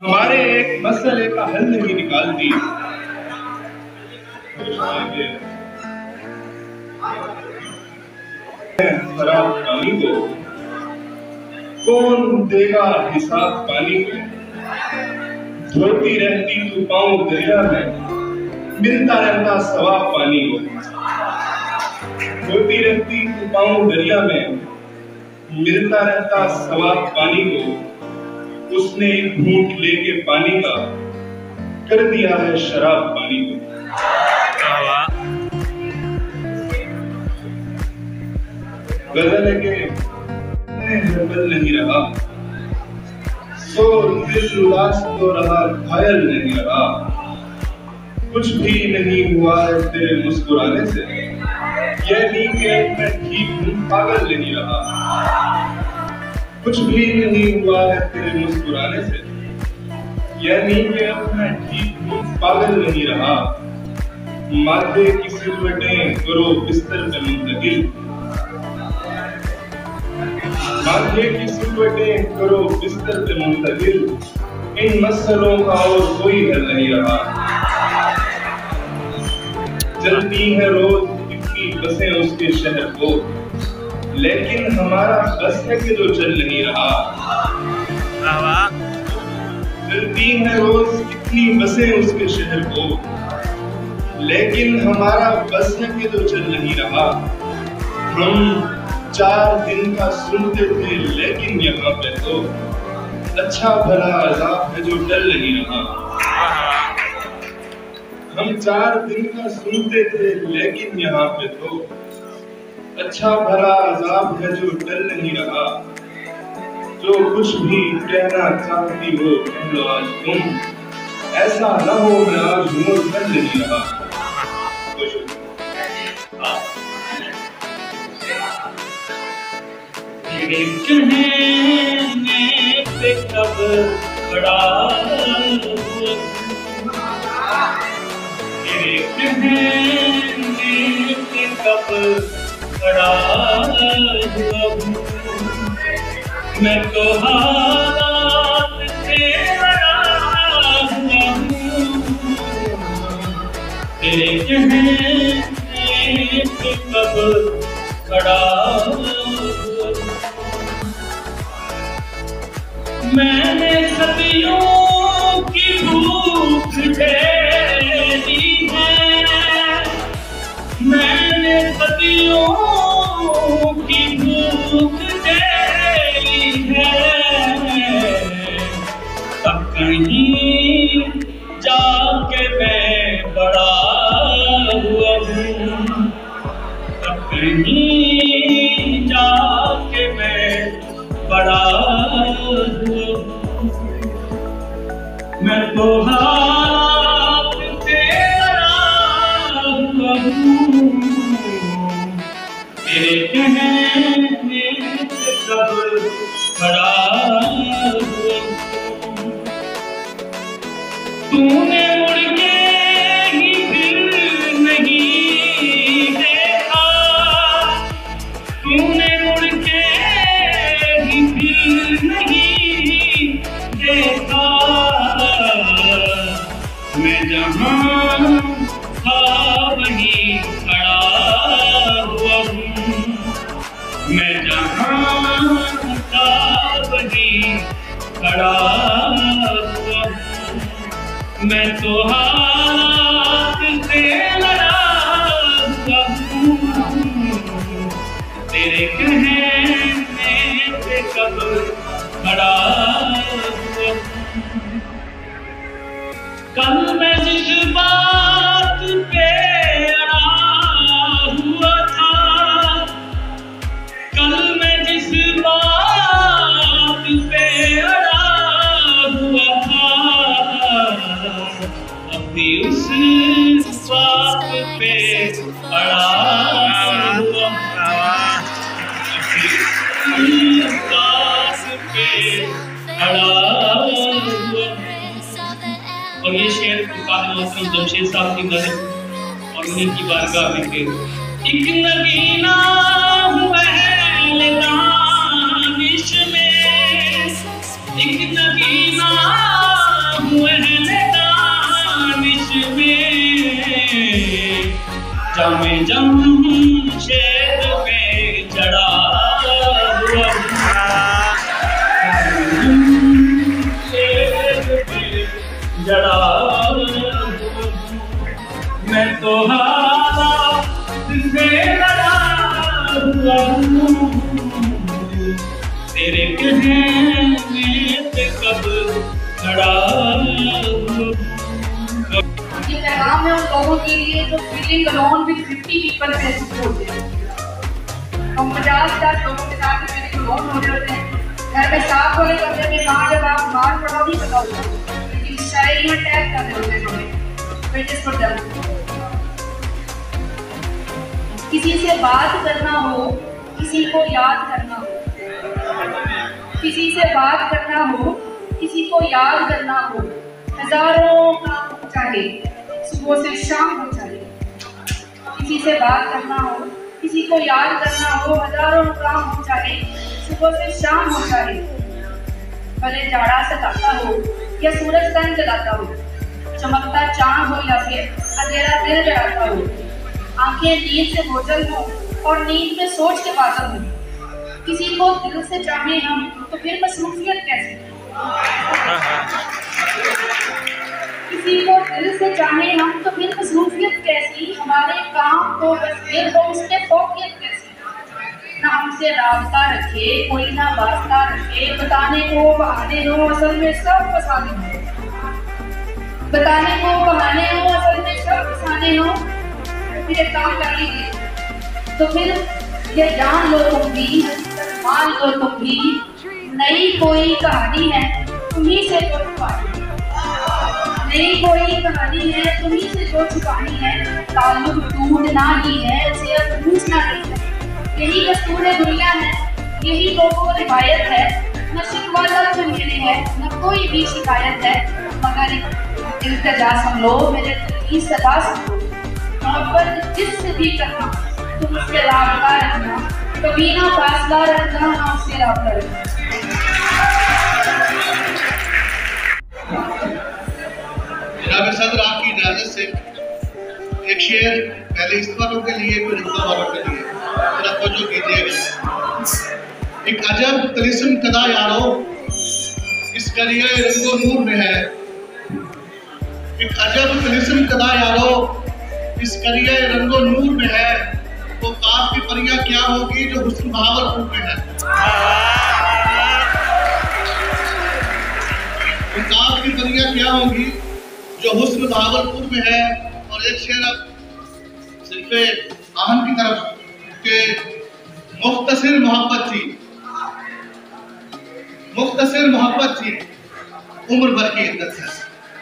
हमारे एक मसले का हल नहीं निकालती। खराब पानी को कौन देगा हिसाब पानी को। धोती रहती तू पाँव दरिया में, मिलता रहता सवाब पानी को। धोती रहती तू पाँव दरिया में, मिलता रहता सवाब पानी को। उसने एक घूंट लेके पानी का कर दिया है शराब पानी को। गजल है कि बदल नहीं रहा, सो दिल उदास तो रहा, घायल नहीं रहा। कुछ भी नहीं हुआ है तेरे मुस्कुराने से, यह नहीं कि मैं ठीक हूँ पागल नहीं रहा। कुछ भी नहीं हुआ है तेरे मुस्कुराने से, यह नहीं कि अब मैं ठीक हूँ पागल नहीं रहा। माथे की सिलवटें करो बिस्तर पे मुंतकिल, माथे की सिलवटें करो बिस्तर पे मुंतकिल। इन मसलों का और कोई हल नहीं रहा। चलती है रोज कितनी बसें उसके शहर को, लेकिन हमारा बस है कि जो चल नहीं रहा। चलती है रोज कितनी बसें उसके शहर को, लेकिन हमारा बस है कि जो चल नहीं रहा। हम 4 दिन का सुनते थे, लेकिन यहाँ पे तो अच्छा भला अज़ाब है जो टल नहीं रहा। हम 4 दिन का सुनते थे, लेकिन यहाँ पे तो अच्छा भला अज़ाब है जो टल नहीं रहा। जो कुछ भी कहना चाहती हो कह लो आज तुम, ऐसा ना हो मैं आज हूँ कर नहीं रहा। तेरे कहने पे कब खड़ा हुआ, तेरे कहने पे कब खड़ा हुआ। मैं तो हालात से लड़ा हुआ हूँ, तेरे कहने पे कब खड़ा हुआ। मैंने सदियों की भूख झेली है, मैंने सदियों की भूख झेली है। अब कहीं जाके मैं बड़ा हुआ हूँ, अब कहीं जाके मैं बड़ा हुआ। मैं तो हाथ से लड़ा हुआ हूँ, तेरे कहने से कब खड़ा हुआ। तूने मुड़ के ही फिर नहीं देखा, तूने मुड़ के ही फिर नहीं देखा। मैं जहाँ था वहीं खड़ा हुआ हूँ, मैं जहाँ था वहीं खड़ा हुआ हूँ। मैं तो हाथ से लड़ा हुआ हूँ, तेरे कहने पे कब खड़ा हुआ। कल मैं जिस बात पे अड़ा हुआ था, कल मैं जिस बात पे अड़ा हुआ था, अभी उस बात पे अड़ा हुआ, अभी उस बात पे अड़ा हुआ। और ये शेर काफी मोहतरम जमशेद साहब की नज़र और उन्हीं की बारगाह में थे। एक नगीना हुआ है दानिश में, एक नगीना खड़ा। ये पैगाम है उन लोगों के लिए जो फीलिंग अलोन विद 50 पीपल महसूस होते हैं। हम 50 लोगों के साथ फीलिंग अलोन हो रहे होते हैं। घर में साफ होने का जब कहाँ जब आप मार पड़ा नहीं पता होता, लेकिन शायरी में टैग कर रहे होते हैं हमें पेजेस पर डाल। किसी से बात करना हो, किसी को याद करना हो, किसी से बात करना हो, किसी को याद करना हो, हजारों काम हो चाहे सुबह से शाम हो चाहे। किसी से बात करना हो, किसी को याद करना हो, हजारों काम हो चाहे सुबह से शाम हो चाहे। भले जाड़ा सताता हो या सूरज तन जलाता हो, चमकता चांद हो या फिर अंधेरा दिल जलाता हो, आंखें नींद से बोझल हो और नींद में सोच के पागल हो। किसी को दिल से चाहे हम तो फिर मसरूफियत कैसे? किसी को दिल से चाहे हम तो फिर मसरूफियत कैसी? हमारे काम को बस फिर हो उसके फोकियत कैसी? ना हमसे रास्ता रखे कोई ना वास्ता रखे, बताने को बहाने हो असल में सब फसाने हो। बताने को बहाने हो असल में सब फसाने हो। फिर एक काम कर लीजिए तो फिर ये जान लो तुम भी, मान लो तुम भी, नई कोई कहानी है तुम्ही से जो छुपानी है। नई कोई कहानी है तुम्ही से जो छुपानी है। ताल्लुक टूटना ही है, उसे अब पूछना नहीं है। यही दस्तूर दुनिया है, यही लोगों की रिवायत है। न शिकवा लफ्ज़ मेरे है, न कोई भी शिकायत है, मगर इल्तिजा सुन लो, मेरे दिल की सदा सुन लो। मोहब्बत जिससे भी करना तुम उससे राबता रखना, कभी ना फासला रखना, ना उससे राबता रखना। जनाब सदर आपकी इजाजत से एक शेर पहले इस वालों के लिए फिर रुकवा वालों के लिए जरा तवज्जो कीजिएगा। एक अजब तिलिस्म कदा यारो इस करिए रंगो नूर में है। एक अजब तिलिस्म कदा यारो इस करिए रंगो नूर में है। तो काफ की परियां क्या होगी जो हुस्न बहावलपुर में है। तो काफ की परियां क्या होगी जो हुस्न बहावलपुर में है। और एक शेर अब सिर्फे आहन की तरफ के मुख्तसिर मोहब्बत थी, मुख्तसिर मोहब्बत थी, उम्र भर की इद्दत है।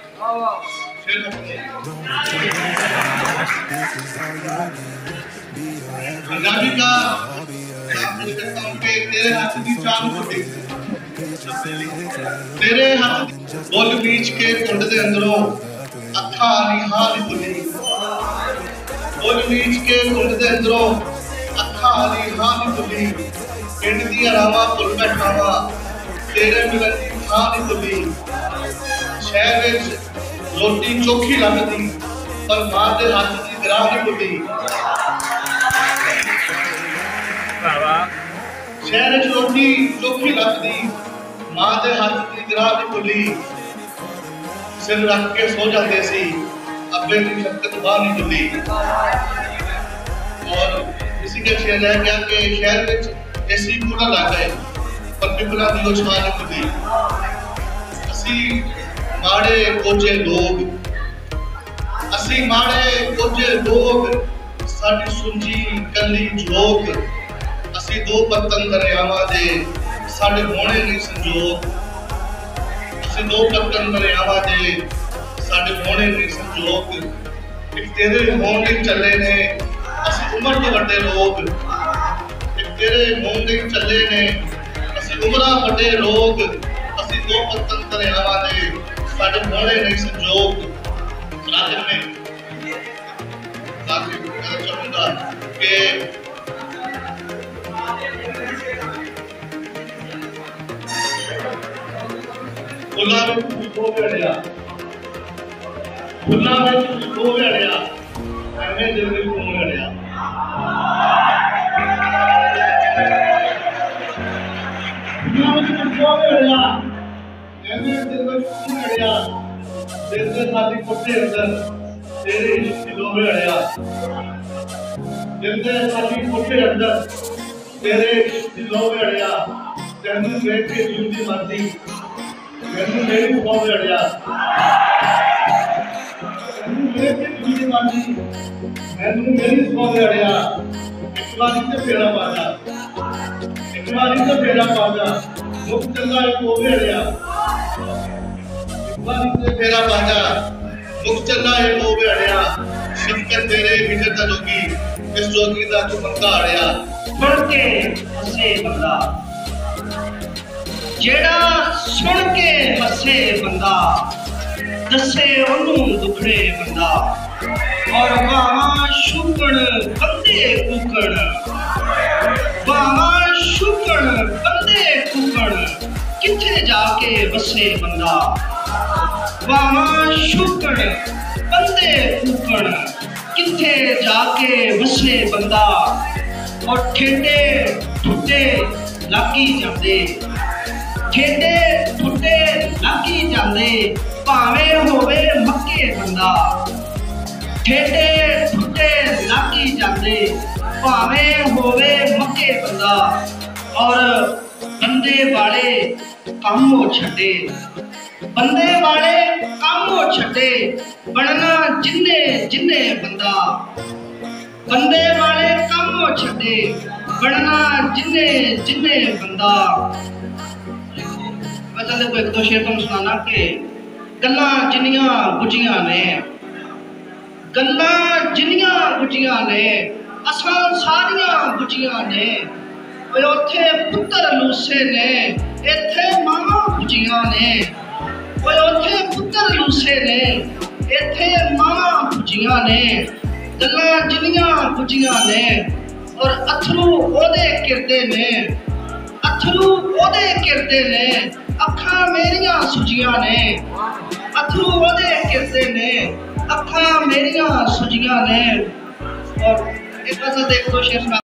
पंजाबी का तेरे हाथ की चांद को देख, तेरे हाथ बोल बीच के कुंड दे अंदरों अखा निहाल बुली। बोल बीच के कुंड दे अंदरों अखा निहाल बुली। पिंड दी अरावा पुल बैठावा तेरे मिलन दी खान बुली। शहर विच रोटी चोखी लगदी पर मां दे हाथ दी ग्राह नहीं बुली। शहर विच रोटी चोखी लगदी मां दे हाथ दी ग्राह नहीं बुली। सिर रख के सो जाते सी अब्बे की शक्कत बाहर नहीं बुली। और इसी के शेर रह गया कि शहर विच एसी कूलर लग गए पर पिपला दी उछाल नहीं बुली। असी माड़े कोजे लोग, असी माड़े कोजे लोग, साडी सुंजी कली जोग। असी दो पत्तन दरियावां दे साडे होने नहीं संजोग। असी दो पत्तन दरियावां दे साडे होने नहीं संजोग। एक तेरे होण नहीं चले ने असी उम्र तो वड्डे लोग। एक तेरे होण नहीं चले ने असी उम्रा वड्डे लोग। असी दो पत्तन दरियावां दे साडे होने नहीं संजोग। आखिर में मैं चाहूंगा कि फुल्ला में खुशबू भेड़िया, फुल्ला में खुशबू भेड़िया, एवें दिल में घूम भेड़िया। फुल्ला में खुशबू भेड़िया, एवें दिल में घूम भेड़िया। दिल से साथी कुत्ते अंदर तेरे इश्क दिलों में अड़िया। दिल से साथी कुत्ते अंदर तेरे इश्क दिलों में अड़िया। तेनू देख के जिंदी मरदी मैनू मेरी बहुत लड़िया मैनू मेरी बहुत लड़िया एक बारी तो फेरा पाजा मुख चंगा एक हो लड़िया एक बारी तो फेरा बाजा मुख चला है वो बेड़िया शफकत तेरे हिजर दा जोगी इस जोगी दा तू मंगा आड़िया सुन के हसे बंदा जेड़ा सुन के हसे बंदा दसे ओनू दुखड़े बंदा और वहां शुकण बंदे कुकण वहां शुकण बंदे कुकण किथे जाके बसे बंदा वहां शुकण बंदे कुकण किथे जाके बसे बंदा और ठेडे ठुटे लागी जांदे ठेडे ठुटे लागी जांदे भावें होवे मक्के बंदा ठेडे ठुटे लागी जांदे भावें होवे मक्के बंदा और बंदे वाले काम हो छड्डे बंदे वाले काम हो छड्डे बनना जिन्ने जिन्ने बंदा बंदे वाले काम हो छड्डे बनना जिन्ने जिन्ने बंदा। मैं देखो एक दो शेर तुम सुनाना कि गल्लां जिन्नियां गुजियां ने गल्लां जिन्नियां गुजियां ने असां सारियां गुजियां ने उत्थे पुत्तर लूसे ने इत्थे मावां गुजियां ने उत्थे पुत्तर लूसे ने इत्थे मावां गुजियां ने गल्लां जिन्नियां गुजियां ने और अथरू ओदे किरदे ने अथरू ओदे किरदे ने अखां मेरियां सुजियां ने अथरू ओदे किरदे ने अखां मेरियां सुजियां ने। और एक गज़ल देख दो शेर